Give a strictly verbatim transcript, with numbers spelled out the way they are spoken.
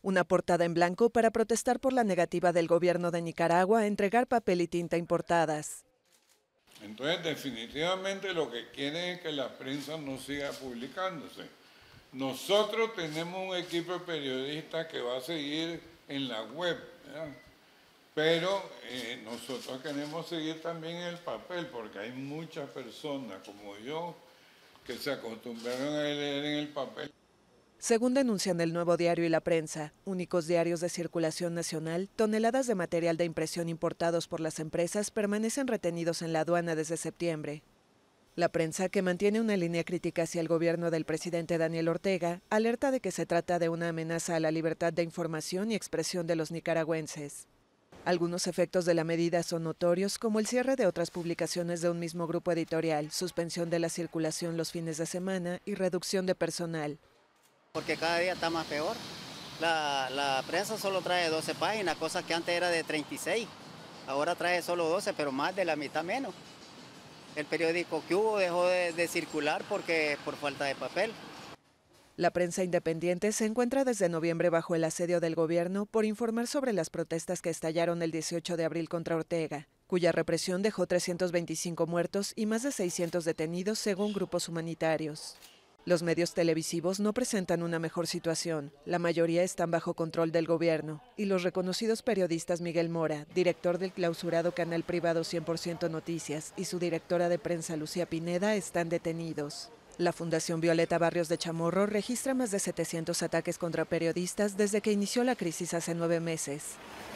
Una portada en blanco para protestar por la negativa del gobierno de Nicaragua a entregar papel y tinta importadas. Entonces, definitivamente lo que quieren es que la prensa no siga publicándose. Nosotros tenemos un equipo de periodistas que va a seguir en la web, ¿verdad? Pero eh, nosotros queremos seguir también en el papel, porque hay muchas personas como yo que se acostumbraron a leer en el papel. Según denuncian El Nuevo Diario y La Prensa, únicos diarios de circulación nacional, toneladas de material de impresión importados por las empresas permanecen retenidos en la aduana desde septiembre. La Prensa, que mantiene una línea crítica hacia el gobierno del presidente Daniel Ortega, alerta de que se trata de una amenaza a la libertad de información y expresión de los nicaragüenses. Algunos efectos de la medida son notorios, como el cierre de otras publicaciones de un mismo grupo editorial, suspensión de la circulación los fines de semana y reducción de personal. Porque cada día está más peor. La, la prensa solo trae doce páginas, cosa que antes era de treinta y seis. Ahora trae solo doce, pero más de la mitad menos. El periódico que hubo dejó de, de circular porque por falta de papel. La prensa independiente se encuentra desde noviembre bajo el asedio del gobierno por informar sobre las protestas que estallaron el dieciocho de abril contra Ortega, cuya represión dejó trescientos veinticinco muertos y más de seiscientos detenidos según grupos humanitarios. Los medios televisivos no presentan una mejor situación, la mayoría están bajo control del gobierno, y los reconocidos periodistas Miguel Mora, director del clausurado canal privado cien por ciento Noticias, y su directora de prensa Lucía Pineda están detenidos. La Fundación Violeta Barrios de Chamorro registra más de setecientos ataques contra periodistas desde que inició la crisis hace nueve meses.